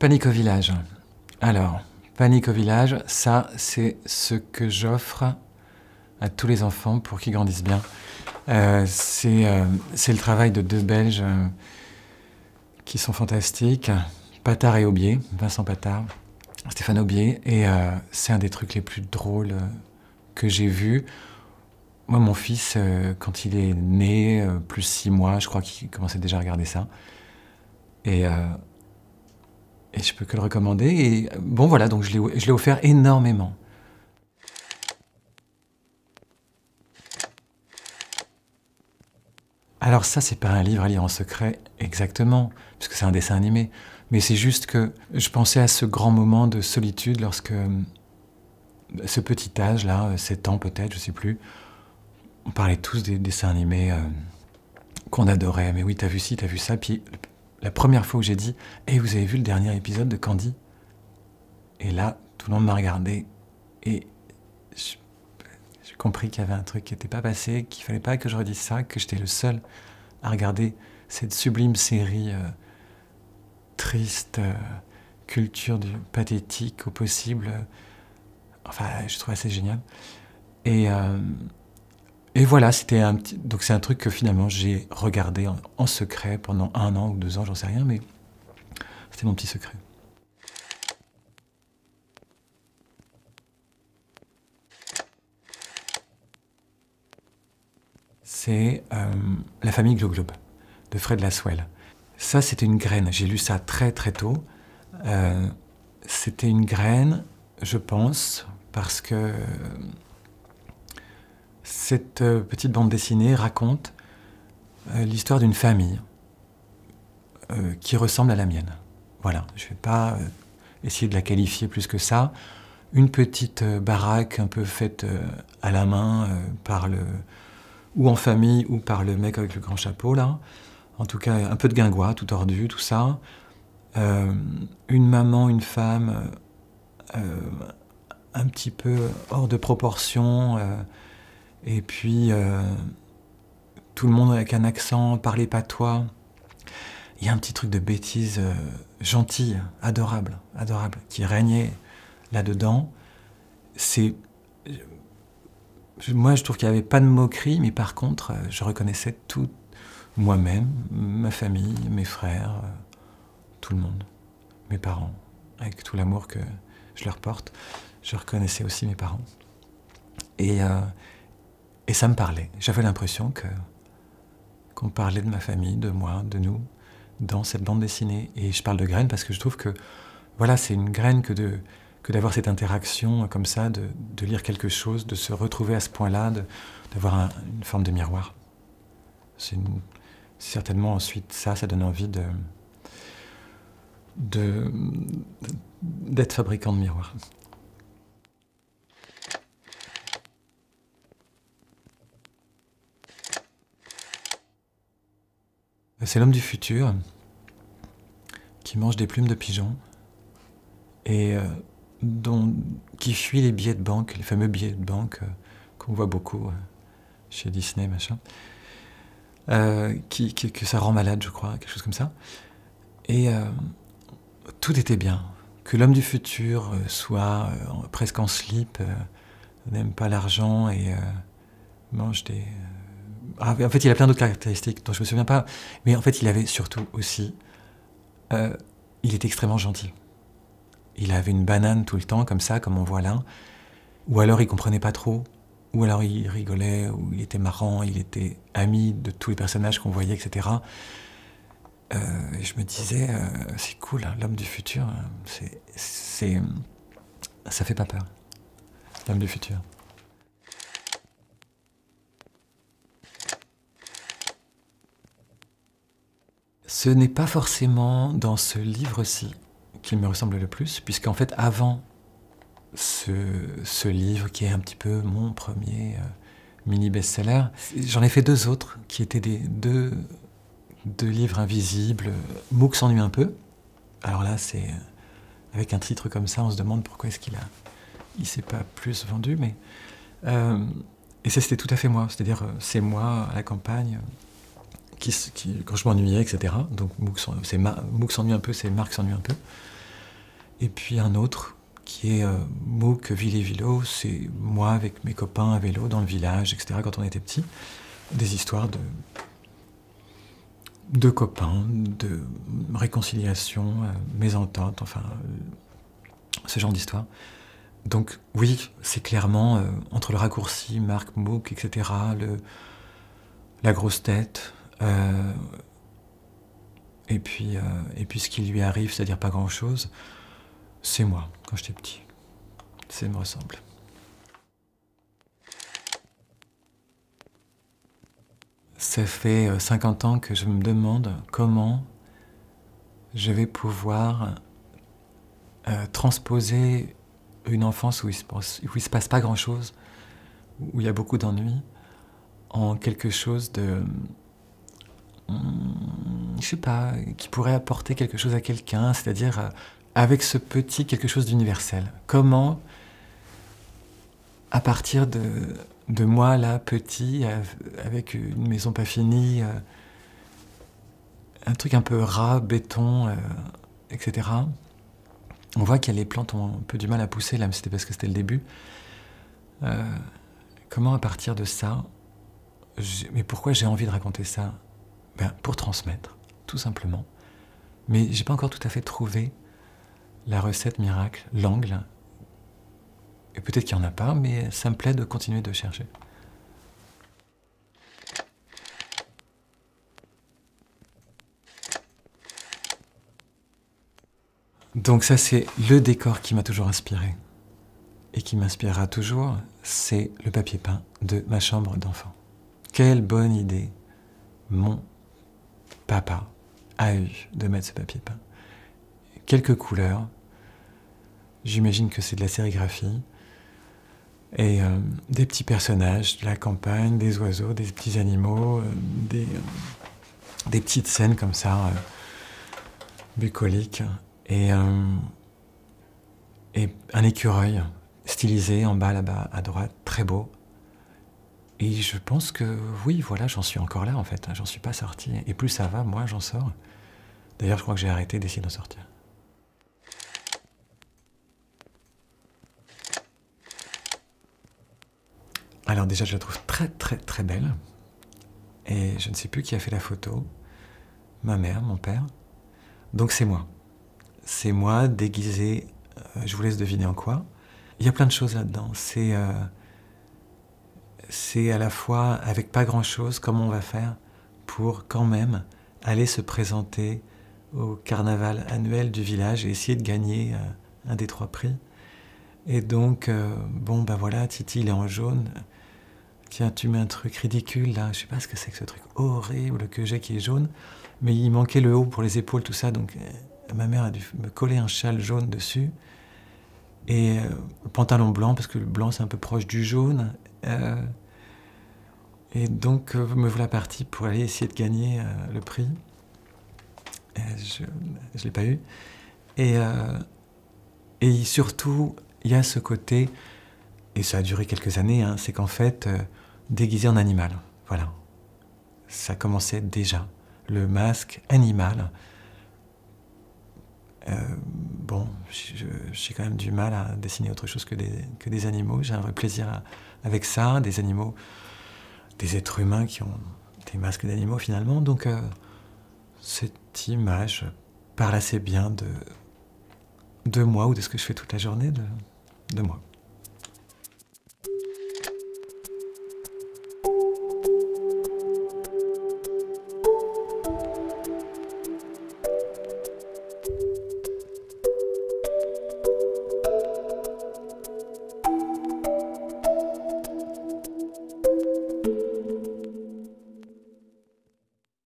Panique au village. Alors, Panique au village, ça, c'est ce que j'offre à tous les enfants pour qu'ils grandissent bien. C'est le travail de deux Belges qui sont fantastiques, Patard et Aubier, Vincent Patard, Stéphane Aubier, et c'est un des trucs les plus drôles que j'ai vus. Moi, mon fils, quand il est né, plus 6 mois, je crois qu'il commençait déjà à regarder ça. Et je peux que le recommander. Et bon, voilà, donc je l'ai offert énormément. Alors ça, c'est pas un livre à lire en secret exactement, puisque c'est un dessin animé. Mais c'est juste que je pensais à ce grand moment de solitude lorsque, ce petit âge-là, 7 ans peut-être, je sais plus, on parlait tous des dessins animés qu'on adorait. Mais oui, t'as vu ci, t'as vu ça. Puis la première fois où j'ai dit « Hey, vous avez vu le dernier épisode de Candy ?» Et là, tout le monde m'a regardé et j'ai compris qu'il y avait un truc qui n'était pas passé, qu'il fallait pas que je redise ça, que j'étais le seul à regarder cette sublime série triste, culture du pathétique au possible. Enfin, je trouve assez génial. Et voilà, c'était un petit... Donc c'est un truc que finalement j'ai regardé en secret pendant 1 an ou 2 ans, j'en sais rien, mais c'était mon petit secret. C'est La famille Gloglob, de Fred Laswell. Ça, c'était une graine. J'ai lu ça très très tôt. C'était une graine, je pense, parce que cette petite bande dessinée raconte l'histoire d'une famille qui ressemble à la mienne. Voilà, je ne vais pas essayer de la qualifier plus que ça. Une petite baraque un peu faite à la main ou en famille ou par le mec avec le grand chapeau là. En tout cas, un peu de guingois, tout tordu, tout ça. Une maman, une femme un petit peu hors de proportion. Et puis, tout le monde avec un accent, parler patois. Il y a un petit truc de bêtise gentille, adorable, qui régnait là-dedans. Moi, je trouve qu'il n'y avait pas de moquerie, mais par contre, je reconnaissais tout moi-même, ma famille, mes frères, tout le monde, mes parents, avec tout l'amour que je leur porte. Je reconnaissais aussi mes parents. Et ça me parlait. J'avais l'impression qu'on parlait de ma famille, de moi, de nous, dans cette bande dessinée. Et je parle de graines parce que je trouve que voilà, c'est une graine que d'avoir cette interaction comme ça, de lire quelque chose, de se retrouver à ce point-là, d'avoir une forme de miroir. C'est certainement ensuite ça donne envie d'être fabricant de miroirs. C'est l'homme du futur qui mange des plumes de pigeon et qui fuit les billets de banque, les fameux billets de banque qu'on voit beaucoup chez Disney, machin, que ça rend malade, je crois, quelque chose comme ça. Et tout était bien. Que l'homme du futur soit presque en slip, n'aime pas l'argent et mange des... en fait, il a plein d'autres caractéristiques dont je me souviens pas. Mais en fait, il avait surtout aussi... il était extrêmement gentil. Il avait une banane tout le temps, comme ça, comme on voit là. Ou alors, il comprenait pas trop. Ou alors, il rigolait, ou il était marrant, il était ami de tous les personnages qu'on voyait, etc. Et je me disais, c'est cool, hein, l'homme du futur, ça fait pas peur. L'homme du futur. Ce n'est pas forcément dans ce livre-ci qu'il me ressemble le plus, puisqu'en fait, avant ce livre, qui est un petit peu mon premier mini best-seller, j'en ai fait 2 autres, qui étaient deux livres invisibles. Mouk s'ennuie un peu. Alors là, c'est avec un titre comme ça, on se demande pourquoi est-ce il s'est pas plus vendu, mais... et ça, c'était tout à fait moi, c'est-à-dire, c'est moi à la campagne... quand je m'ennuyais, etc. Donc Mouk s'ennuie un peu, c'est Marc s'ennuie un peu. Et puis un autre qui est MOOC Ville-et-Vilo, c'est moi avec mes copains à vélo dans le village, etc. quand on était petits. Des histoires de copains, de réconciliation, mésentente, enfin, ce genre d'histoire. Donc oui, c'est clairement entre le raccourci, Marc, MOOC, etc., la grosse tête, et puis ce qui lui arrive, c'est-à-dire pas grand-chose, c'est moi, quand j'étais petit. Ça me ressemble. Ça fait 50 ans que je me demande comment je vais pouvoir transposer une enfance où il se passe pas grand-chose, où il y a beaucoup d'ennuis, en quelque chose de... je sais pas, qui pourrait apporter quelque chose à quelqu'un, c'est-à-dire avec ce petit quelque chose d'universel. Comment, à partir de moi, là, petit, avec une maison pas finie, un truc un peu ras, béton, etc. On voit que les plantes ont un peu du mal à pousser, là, mais c'était parce que c'était le début. Comment, à partir de ça, mais pourquoi j'ai envie de raconter ça? Ben, pour transmettre, tout simplement. Mais j'ai pas encore tout à fait trouvé la recette miracle, l'angle. Et peut-être qu'il n'y en a pas, mais ça me plaît de continuer de chercher. Donc ça, c'est le décor qui m'a toujours inspiré. Et qui m'inspirera toujours, c'est le papier peint de ma chambre d'enfant. Quelle bonne idée mon papa a eu de mettre ce papier peint. Quelques couleurs, j'imagine que c'est de la sérigraphie, et des petits personnages de la campagne, des oiseaux, des petits animaux, des petites scènes comme ça, bucoliques, et un écureuil stylisé en bas là-bas à droite, très beau. Et je pense que oui, voilà, j'en suis encore là en fait, j'en suis pas sorti. Et plus ça va, moins j'en sors. D'ailleurs, je crois que j'ai arrêté d'essayer d'en sortir. Alors déjà, je la trouve très très très belle. Et je ne sais plus qui a fait la photo. Ma mère, mon père. Donc c'est moi. C'est moi déguisé, je vous laisse deviner en quoi. Il y a plein de choses là-dedans. C'est à la fois, avec pas grand-chose, comment on va faire pour quand même aller se présenter au carnaval annuel du village et essayer de gagner un des 3 prix. Et donc, bon, ben voilà, Titi, il est en jaune. Tiens, tu mets un truc ridicule, là. Je sais pas ce que c'est que ce truc horrible que j'ai qui est jaune. Mais il manquait le haut pour les épaules, tout ça. Donc, ma mère a dû me coller un châle jaune dessus. Et le pantalon blanc, parce que le blanc, c'est un peu proche du jaune. Et donc, me voilà partie pour aller essayer de gagner le prix. Je ne l'ai pas eu. Et surtout, il y a ce côté, et ça a duré quelques années, hein, c'est qu'en fait, déguisé en animal. Voilà. Ça commençait déjà. Le masque animal. Bon, j'ai quand même du mal à dessiner autre chose que des animaux. J'ai un vrai plaisir avec ça, des animaux, des êtres humains qui ont des masques d'animaux finalement. Donc cette image parle assez bien de moi ou de ce que je fais toute la journée, de moi.